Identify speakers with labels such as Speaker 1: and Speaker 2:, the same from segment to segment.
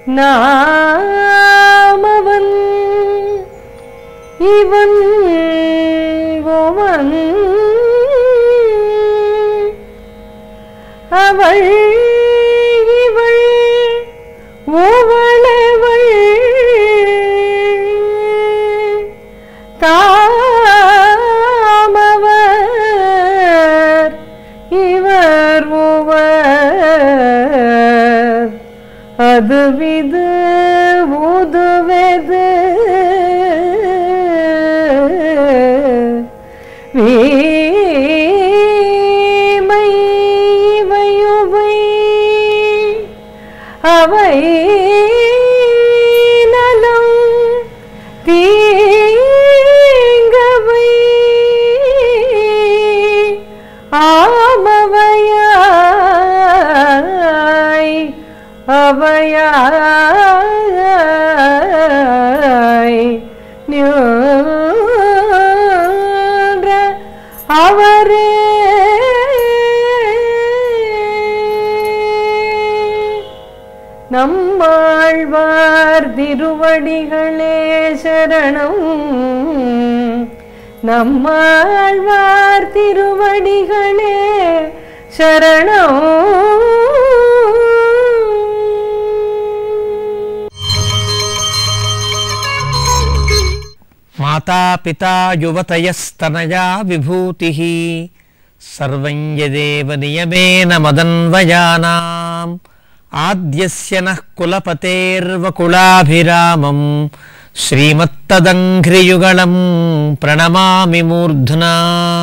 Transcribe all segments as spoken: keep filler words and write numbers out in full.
Speaker 1: நாமவன் இவன் ஓவன் அவள் இவள் ஓவளவள் தாமவர் இவர் ஓவர் அதுவிது உதுவெது வீமை இவையுவை அவை நலம் தீங்கவை ஆமவையாய் அவையாய் நின்ற அவரே நம்மாழ்வார் திருவடிகளே சரணம் நம்மாழ்வார் திருவடிகளே சரணம்.
Speaker 2: మాతా పితా యువతయస్తనయా విభూతిః సర్వం యదేవ నియమేన మదన్వయానాం ఆద్యస్య నః కులపతేర్వకులాభిరామం శ్రీమత్తదంఘ్రియుగళం ప్రణమామి మూర్ధ్నా.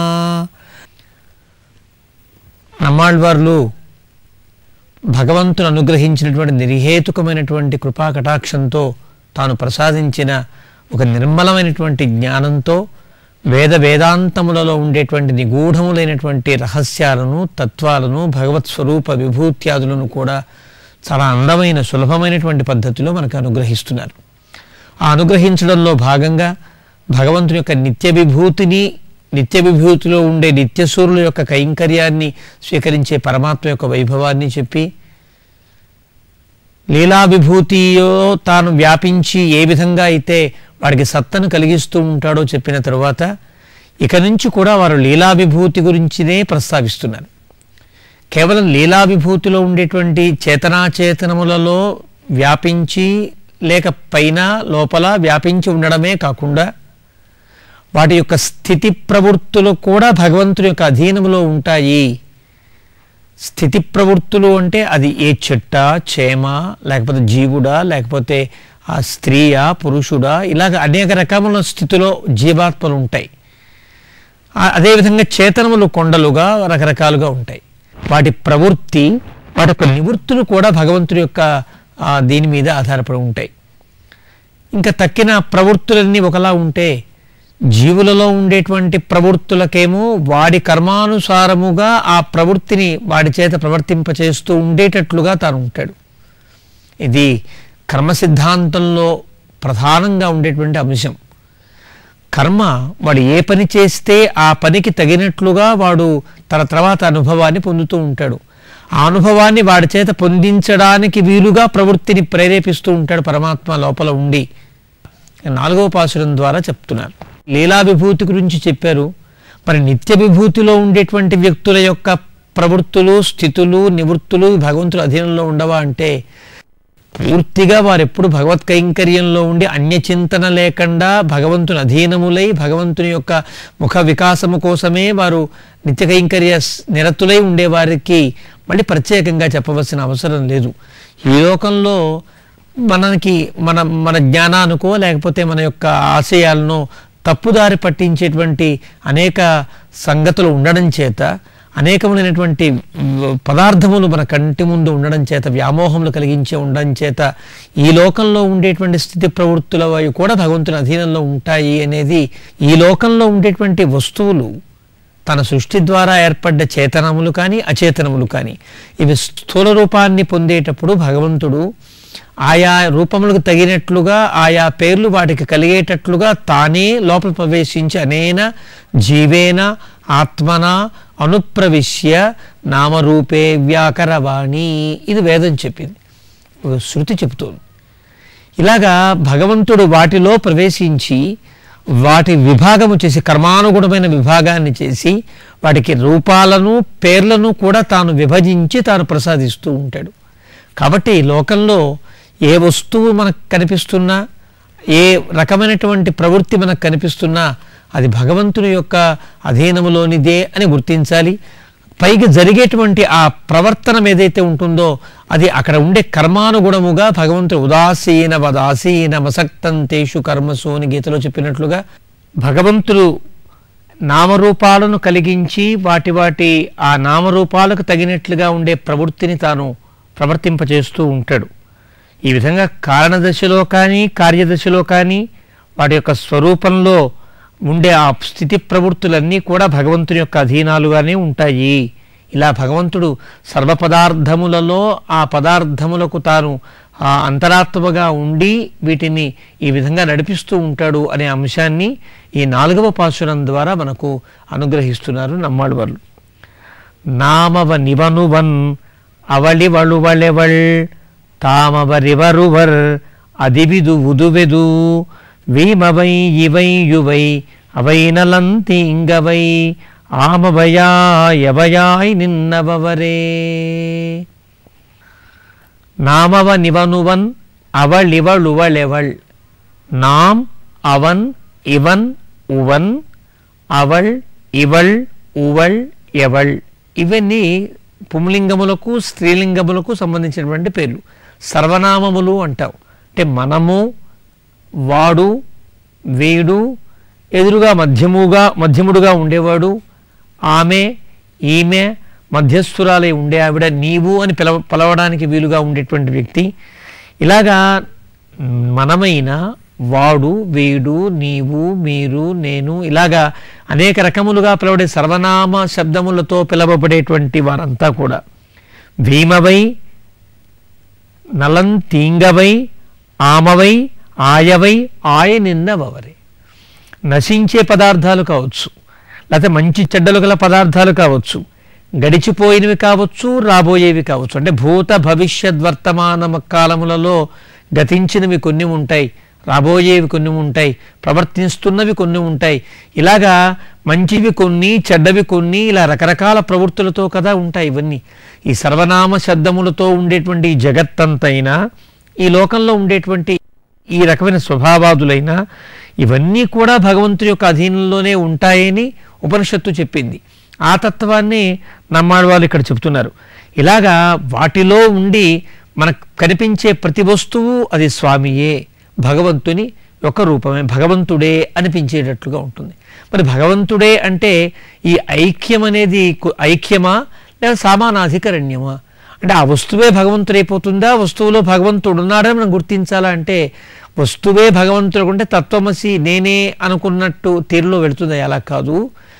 Speaker 2: నమ్మాళ్వార్లు భగవంతుని అనుగ్రహించినటువంటి నిర్హేతుకమైనటువంటి కృపా కటాక్షంతో తాను ప్రసాదించిన ఒక నిర్మలమైనటువంటి జ్ఞానంతో వేద వేదాంతములలో ఉండేటువంటి నిగూఢములైనటువంటి రహస్యాలను తత్వాలను భగవత్ స్వరూప విభూత్యాదులను కూడా చాలా అందమైన సులభమైనటువంటి పద్ధతిలో మనకు అనుగ్రహిస్తున్నారు. ఆ అనుగ్రహించడంలో భాగంగా భగవంతుని యొక్క నిత్య విభూతిని నిత్య విభూతిలో ఉండే నిత్యసూరుల యొక్క కైంకర్యాన్ని స్వీకరించే పరమాత్మ యొక్క వైభవాన్ని చెప్పి లీలా విభూతిలో తాను వ్యాపించి ఏ విధంగా అయితే వాడికి సత్తను కలిగిస్తూ ఉంటాడో చెప్పిన తరువాత ఇక నుంచి కూడా వారు లీలా విభూతి గురించినే ప్రస్తావిస్తున్నారు. కేవలం లీలా విభూతిలో ఉండేటువంటి చేతనాచేతనములలో వ్యాపించి లేక పైన లోపల వ్యాపించి ఉండడమే కాకుండా వాటి యొక్క స్థితి ప్రవృత్తులు కూడా భగవంతుని యొక్క అధీనములో ఉంటాయి. స్థితి ప్రవృత్తులు అంటే అది ఏ చెట్ట చేమ లేకపోతే జీవుడా లేకపోతే ఆ స్త్రీయా పురుషుడా ఇలాగ అనేక రకముల స్థితిలో జీవాత్మలు ఉంటాయి. అదేవిధంగా చేతనములు కొండలుగా రకరకాలుగా ఉంటాయి. వాటి ప్రవృత్తి వాటి యొక్క నివృత్తులు కూడా భగవంతుడి యొక్క దీని మీద ఆధారపడి ఉంటాయి. ఇంకా తక్కిన ప్రవృత్తులన్నీ ఒకలా ఉంటే జీవులలో ఉండేటువంటి ప్రవృత్తులకేమో వాడి కర్మానుసారముగా ఆ ప్రవృత్తిని వాడి చేత ప్రవర్తింపచేస్తూ ఉండేటట్లుగా తాను ఉంటాడు. ఇది కర్మ సిద్ధాంతంలో ప్రధానంగా ఉండేటువంటి అంశం. కర్మ వాడు ఏ పని చేస్తే ఆ పనికి తగినట్లుగా వాడు తన తర్వాత అనుభవాన్ని పొందుతూ ఉంటాడు. ఆ అనుభవాన్ని వాడి చేత పొందించడానికి వీలుగా ప్రవృత్తిని ప్రేరేపిస్తూ ఉంటాడు పరమాత్మ లోపల ఉండి. నాలుగవ పాసురం ద్వారా చెప్తున్నారు. లీలా విభూతి గురించి చెప్పారు. మరి నిత్య విభూతిలో ఉండేటువంటి వ్యక్తుల యొక్క ప్రవృత్తులు స్థితులు నివృత్తులు భగవంతుల అధీనంలో ఉండవా అంటే పూర్తిగా వారు ఎప్పుడు భగవత్ కైంకర్యంలో ఉండి అన్యచింతన లేకుండా భగవంతుని అధీనములై భగవంతుని యొక్క ముఖ వికాసము కోసమే వారు నిత్య కైంకర్య నిరతులై ఉండేవారికి మళ్ళీ ప్రత్యేకంగా చెప్పవలసిన అవసరం లేదు. ఈ లోకంలో మనకి మన మన జ్ఞానానికో లేకపోతే మన యొక్క ఆశయాలను తప్పుదారి పట్టించేటువంటి అనేక సంగతులు ఉండడం చేత అనేకములైనటువంటి పదార్థములు మన కంటి ముందు ఉండడం చేత వ్యామోహములు కలిగించే ఉండడం చేత ఈ లోకంలో ఉండేటువంటి స్థితి ప్రవృత్తుల అవి కూడా భగవంతుని అధీనంలో ఉంటాయి అనేది ఈ లోకంలో ఉండేటువంటి వస్తువులు తన సృష్టి ద్వారా ఏర్పడ్డ చేతనములు కానీ అచేతనములు కానీ ఇవి స్థూల రూపాన్ని పొందేటప్పుడు భగవంతుడు ఆయా రూపములకు తగినట్లుగా ఆయా పేర్లు వాటికి కలిగేటట్లుగా తానే లోపల ప్రవేశించి అనేన జీవేన ఆత్మన అనుప్రవిశ్య నామరూపే వ్యాకరవాణి ఇది వేదం చెప్పింది. శృతి చెబుతోంది. ఇలాగా భగవంతుడు వాటిలో ప్రవేశించి వాటి విభాగము చేసి కర్మానుగుణమైన విభాగాన్ని చేసి వాటికి రూపాలను పేర్లను కూడా తాను విభజించి తాను ప్రసాదిస్తూ ఉంటాడు. కాబట్టి లోకంలో ఏ వస్తువు మనకు కనిపిస్తున్నా, ఏ రకమైనటువంటి ప్రవృత్తి మనకు కనిపిస్తున్నా అది భగవంతుని యొక్క అధీనములోనిదే అని గుర్తించాలి. పైకి జరిగేటువంటి ఆ ప్రవర్తనం ఏదైతే ఉంటుందో అది అక్కడ ఉండే కర్మానుగుణముగా భగవంతుడు ఉదాసీన వదాసీన మసక్తంతేషు కర్మసు అని గీతలో చెప్పినట్లుగా భగవంతుడు నామరూపాలను కలిగించి వాటి వాటి ఆ నామరూపాలకు తగినట్లుగా ఉండే ప్రవృత్తిని తాను ప్రవర్తింపచేస్తూ ఉంటాడు. ఈ విధంగా కారణదశలో కానీ కార్యదశలో కానీ వాటి యొక్క స్వరూపంలో ఉండే ఆ స్థితి ప్రవృత్తులన్నీ కూడా భగవంతుని యొక్క అధీనాలుగానే ఉంటాయి. ఇలా భగవంతుడు సర్వ పదార్థములలో ఆ పదార్థములకు తాను ఆ అంతరాత్మగా ఉండి వీటిని ఈ విధంగా నడిపిస్తూ ఉంటాడు అనే అంశాన్ని ఈ నాలుగవ పాశురం ద్వారా మనకు అనుగ్రహిస్తున్నారు నమ్మాళ్ళవార్లు. నామవ నివనువన్ అవళి వళువళెవళ్ తామవరివరువర్ అదివిదు ఉదువెదు వీమవై ఇవై యువై అవైనలంతి ఇంగవై ఆమవయాయవయాయ్ నిన్నవవరే. నామవ నివనువన్ అవళివళువళెవళ్ నాం అవన్ ఇవన్ ఉవన్ అవళ్ ఇవళ్ ఉవళ్ ఎవళ్ ఇవన్నీ పుంలింగములకు స్త్రీలింగములకు సంబంధించినటువంటి పేర్లు. సర్వనామములు అంటావు అంటే మనము, వాడు, వీడు, ఎదురుగా మధ్యముగా మధ్యముడుగా ఉండేవాడు, ఆమె, ఈమె, మధ్యస్థురాలై ఉండే ఆవిడ, నీవు అని పిలవ పిలవడానికి వీలుగా ఉండేటువంటి వ్యక్తి. ఇలాగా మనమైన, వాడు, వీడు, నీవు, మీరు, నేను ఇలాగా అనేక రకములుగా పిలవడే సర్వనామ శబ్దములతో పిలవబడేటువంటి వారంతా కూడా భీమవై, నలంతీంగవై, ఆమవై, ఆయవై, ఆయ నిన్నవరే. నశించే పదార్థాలు కావచ్చు, లేకపోతే మంచి చెడ్డలు గల పదార్థాలు కావచ్చు, గడిచిపోయినవి కావచ్చు, రాబోయేవి కావచ్చు. అంటే భూత భవిష్యత్ వర్తమాన కాలములలో గతించినవి కొన్ని ఉంటాయి, రాబోయేవి కొన్ని ఉంటాయి, ప్రవర్తిస్తున్నవి కొన్ని ఉంటాయి. ఇలాగా మంచివి కొన్ని, చెడ్డవి కొన్ని, ఇలా రకరకాల ప్రవృత్తులతో కదా ఉంటాయి ఇవన్నీ. ఈ సర్వనామ శబ్దములతో ఉండేటువంటి జగత్తంతైనా, ఈ లోకంలో ఉండేటువంటి ఈ రకమైన స్వభావాదులైనా ఇవన్నీ కూడా భగవంతుని యొక్క అధీనంలోనే ఉంటాయని ఉపనిషత్తు చెప్పింది. ఆ తత్వాన్ని నమ్మాడు వాళ్ళు ఇక్కడ చెప్తున్నారు. ఇలాగా వాటిలో ఉండి మనకు కనిపించే ప్రతి వస్తువు అది స్వామియే, భగవంతుని ఒక రూపమే, భగవంతుడే అనిపించేటట్లుగా ఉంటుంది. మరి భగవంతుడే అంటే ఈ ఐక్యం అనేది ఐక్యమా లేదా సామానాధికరణ్యమా? అంటే ఆ వస్తువే భగవంతుడైపోతుందా, వస్తువులో భగవంతుడు ఉన్నాడని మనం గుర్తించాలా? అంటే వస్తువే భగవంతుడు అంటే తత్వమసి నేనే అనుకున్నట్టు తీరులో వెళుతుంది. అలా కాదు.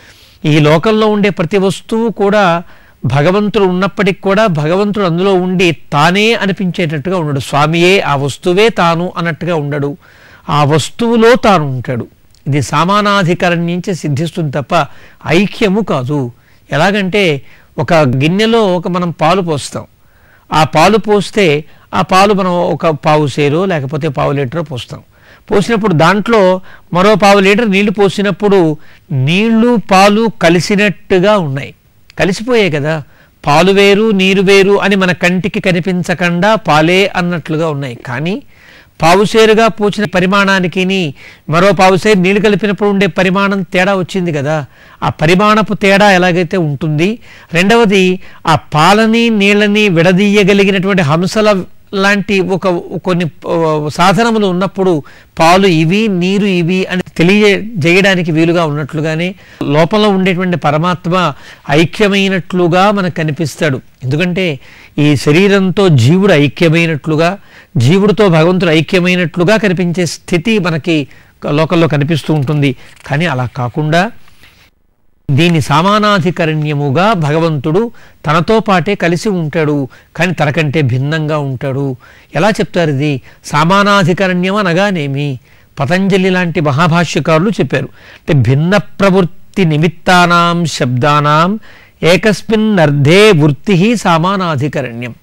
Speaker 2: ఈ లోకంలో ఉండే ప్రతి వస్తువు కూడా భగవంతుడు ఉన్నప్పటికి కూడా భగవంతుడు అందులో ఉండి తానే అనిపించేటట్టుగా ఉండడు. స్వామియే ఆ వస్తువే తాను అన్నట్టుగా ఉండడు, ఆ వస్తువులో తాను ఉంటాడు. ఇది సామానాధికరణ్యంచే సిద్ధిస్తుంది తప్ప ఐక్యము కాదు. ఎలాగంటే ఒక గిన్నెలో ఒక మనం పాలు పోస్తాం, ఆ పాలు పోస్తే ఆ పాలు మనం ఒక పావు సేరో లేకపోతే పావు లీటరో పోస్తాం. పోసినప్పుడు దాంట్లో మరో పావు లీటర్ నీళ్లు పోసినప్పుడు నీళ్లు పాలు కలిసినట్టుగా ఉన్నాయి, కలిసిపోయాయి కదా. పాలు వేరు నీరు వేరు అని మన కంటికి కనిపించకుండా పాలే అన్నట్లుగా ఉన్నాయి. కానీ పావుసేరుగా పోసిన పరిమాణానికి మరో పావుసేరు నీళ్లు కలిపినప్పుడు ఉండే పరిమాణం తేడా వచ్చింది కదా. ఆ పరిమాణపు తేడా ఎలాగైతే ఉంటుంది, రెండవది ఆ పాలని నీళ్ళని విడదీయగలిగినటువంటి హంసల లాంటి ఒక కొన్ని సాధనములు ఉన్నప్పుడు పాలు ఇవి నీరు ఇవి అని తెలియజేయడానికి వీలుగా ఉన్నట్లుగానే లోపల ఉండేటువంటి పరమాత్మ ఐక్యమైనట్లుగా మనకు కనిపిస్తాడు. ఎందుకంటే ఈ శరీరంతో జీవుడు ఐక్యమైనట్లుగా, జీవుడితో భగవంతుడు ఐక్యమైనట్లుగా కనిపించే స్థితి మనకి లోకంలో కనిపిస్తూ ఉంటుంది. కానీ అలా కాకుండా దీని సమానాధికరణ్యముగా భగవంతుడు తనతో పాటే కలిసి ఉంటాడు, కానీ తనకంటే భిన్నంగా ఉంటాడు. ఎలా చెప్తారు ఇది? సమానాధికరణ్యం అనగానేమి? పతంజలి లాంటి మహాభాష్యకారులు చెప్పారు. అంటే భిన్న ప్రవృత్తి నిమిత్తానాం శబ్దానాం ఏకస్మిన్ అర్థే వృత్తి సమానాధికరణ్యం.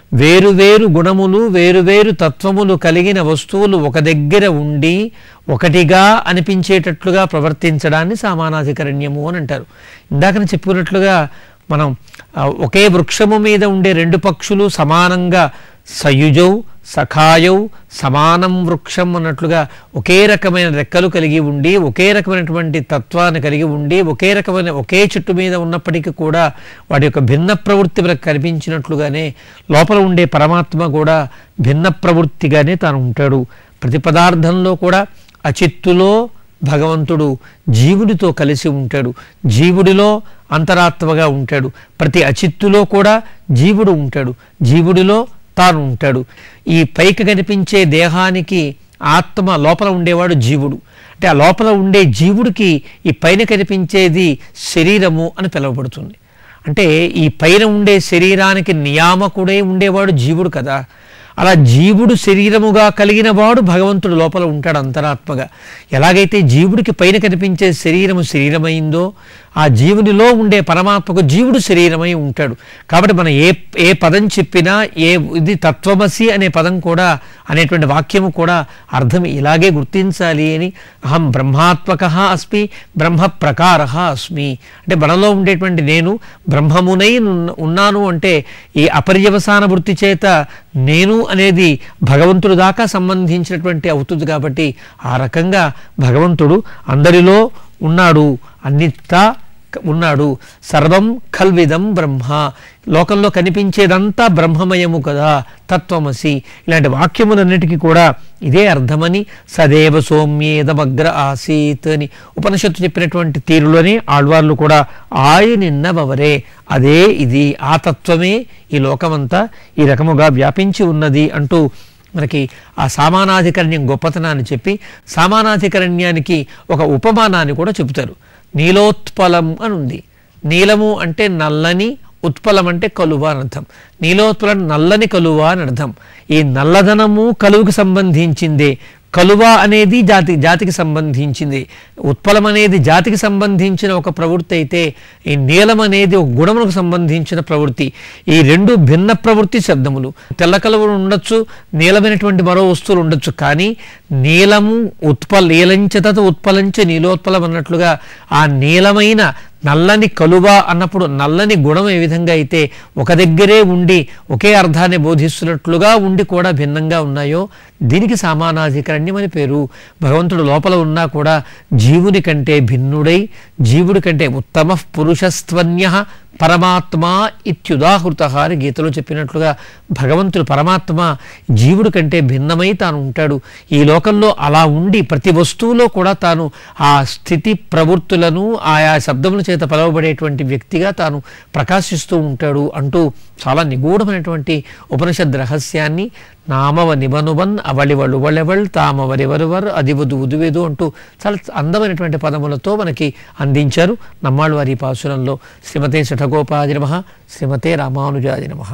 Speaker 2: వేరువేరు గుణములు వేరువేరు తత్వములు కలిగిన వస్తువులు ఒక దగ్గర ఉండి ఒకటిగా అనిపించేటట్లుగా ప్రవర్తించడాన్ని సామానాధికరణ్యము అని అంటారు. ఇందాకనే చెప్పుకున్నట్లుగా మనం ఒకే వృక్షము మీద ఉండే రెండు పక్షులు సమానంగా సయుజౌ సఖాయౌ సమానం వృక్షం అన్నట్లుగా ఒకే రకమైన రెక్కలు కలిగి ఉండి ఒకే రకమైనటువంటి తత్వాన్ని కలిగి ఉండి ఒకే రకమైన ఒకే చెట్టు మీద ఉన్నప్పటికీ కూడా వాటి యొక్క భిన్న ప్రవృత్తి మనకు కనిపించినట్లుగానే లోపల ఉండే పరమాత్మ కూడా భిన్న ప్రవృత్తిగానే తాను ఉంటాడు. ప్రతి పదార్థంలో కూడా అచిత్తులో భగవంతుడు జీవుడితో కలిసి ఉంటాడు, జీవుడిలో అంతరాత్మగా ఉంటాడు. ప్రతి అచిత్తులో కూడా జీవుడు ఉంటాడు, జీవుడిలో తాను ఉంటాడు. ఈ పైకి కనిపించే దేహానికి ఆత్మ లోపల ఉండేవాడు జీవుడు. అంటే ఆ లోపల ఉండే జీవుడికి ఈ పైన కనిపించేది శరీరము అని పిలువబడుతుంది. అంటే ఈ పైన ఉండే శరీరానికి నియామకుడే ఉండేవాడు జీవుడు కదా. అలా జీవుడు శరీరముగా కలిగిన వాడు భగవంతుడు లోపల ఉంటాడు అంతరాత్మగా. ఎలాగైతే జీవుడికి పైన కనిపించే శరీరము శరీరమైందో ఆ జీవునిలో ఉండే పరమాత్మకు జీవుడు శరీరమై ఉంటాడు. కాబట్టి మనం ఏ ఏ పదం చెప్పినా ఏ ఇది తత్వమసి అనే పదం కూడా అనేటువంటి వాక్యము కూడా అర్థం ఇలాగే గుర్తించాలి అని. అహం బ్రహ్మాత్మక అస్మి బ్రహ్మ ప్రకార అస్మి అంటే మనలో ఉండేటువంటి నేను బ్రహ్మమునై ఉన్నాను అంటే ఈ అపర్యవసాన వృత్తి చేత నేను అనేది భగవంతుడు దాకా సంబంధించినటువంటి అవుతుంది. కాబట్టి ఆ రకంగా భగవంతుడు అందరిలో ఉన్నాడు, అన్నిటా ఉన్నాడు. సర్వం కల్విదం బ్రహ్మ, లోకంలో కనిపించేదంతా బ్రహ్మమయము కదా, తత్వమసి. ఇలాంటి వాక్యములన్నిటికీ కూడా ఇదే అర్థమని సదేవ సౌమ్యేదమగ్ర ఆసీత్ అని ఉపనిషత్తు చెప్పినటువంటి తీరులోనే ఆళ్వార్లు కూడా ఆయనిన్నవరే, అదే ఇది, ఆ తత్వమే ఈ లోకమంతా ఈ రకముగా వ్యాపించి ఉన్నది అంటూ మనకి ఆ సామానాధికరణ్యం గొప్పతనాన్ని చెప్పి సామానాధికరణ్యానికి ఒక ఉపమానాన్ని కూడా చెబుతారు. నీలోత్పలం అని ఉంది. నీలము అంటే నల్లని, ఉత్పలం అంటే కలువ అని అర్థం. నీలోత్పలం నల్లని కలువ అని అర్థం. ఈ నల్లదనము కలువుకి సంబంధించిందే, కలువ అనేది జాతి జాతికి సంబంధించింది. ఉత్పలం అనేది జాతికి సంబంధించిన ఒక ప్రవృత్తి అయితే ఈ నీలం అనేది ఒక గుణములకు సంబంధించిన ప్రవృత్తి. ఈ రెండు భిన్న ప్రవృత్తి శబ్దములు. తెల్ల కలువలు ఉండొచ్చు, నీలమైనటువంటి మరో వస్తువులు ఉండొచ్చు, కానీ నీలము ఉత్పల నీలంచత ఉత్పలంచ నీలోత్పలం అన్నట్లుగా ఆ నీలమైన నల్లని కలువ అన్నప్పుడు నల్లని గుణం ఏ విధంగా అయితే ఒక దగ్గరే ఉండి ఒకే అర్థాన్ని బోధిస్తున్నట్లుగా ఉండి కూడా భిన్నంగా ఉన్నాయో దీనికి సామానాధికరణ్యం అని పేరు. భగవంతుడు లోపల ఉన్నా కూడా జీవుని కంటే భిన్నుడై, జీవుడి కంటే ఉత్తమ పురుషస్త్వన్య పరమాత్మ ఇత్యుదాహృత అని గీతలో చెప్పినట్లుగా భగవంతుడు పరమాత్మ జీవుడి కంటే భిన్నమై తాను ఉంటాడు. ఈ లోకంలో అలా ఉండి ప్రతి వస్తువులో కూడా తాను ఆ స్థితి ప్రవృత్తులను ఆయా శబ్దముల చేత పిలువబడేటువంటి వ్యక్తిగా తాను ప్రకాశిస్తూ ఉంటాడు అంటూ చాలా నిగూఢమైనటువంటి ఉపనిషద్ రహస్యాన్ని నామవ నిబనుబన్ అవళివళువళెవళ్ తామవరివరువర్ అదివదు ఉదువేదు అంటూ చాలా అందమైనటువంటి పదములతో మనకి అందించారు నమ్మాళ్ళు వారి పాసురంలో. శ్రీమతే శఠగోపాది నమః, శ్రీమతే రామానుజాది నమః.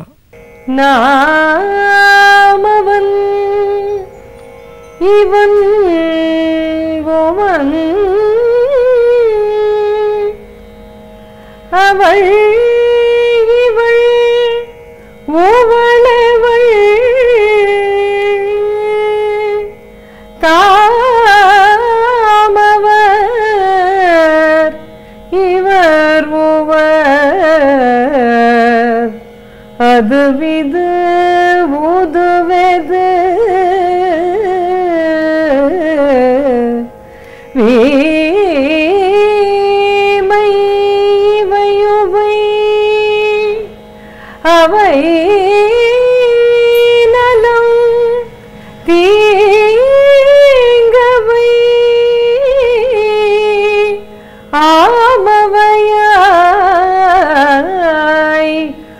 Speaker 1: నామవన్ ఇవన్ ఓవన్ அவள் இவள் ஓவளவள் தாமவர் இவர் ஓவர் அதுவிது உதுவெது அவை நலம் தீங்கவை ஆமவையாய்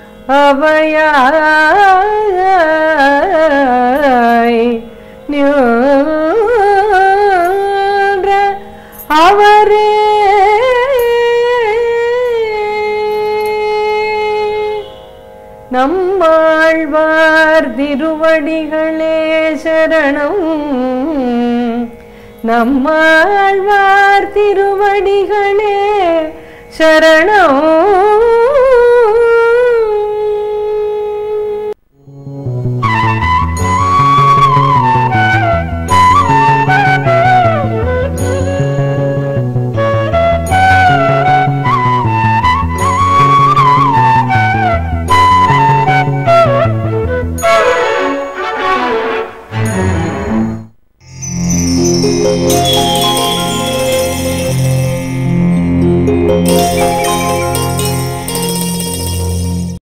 Speaker 1: அவையாய் நின்ற அவரே நம்மாழ்வார் திருவடிகளே சரணம். நம்மாழ்வார் திருவடிகளே சரணம்.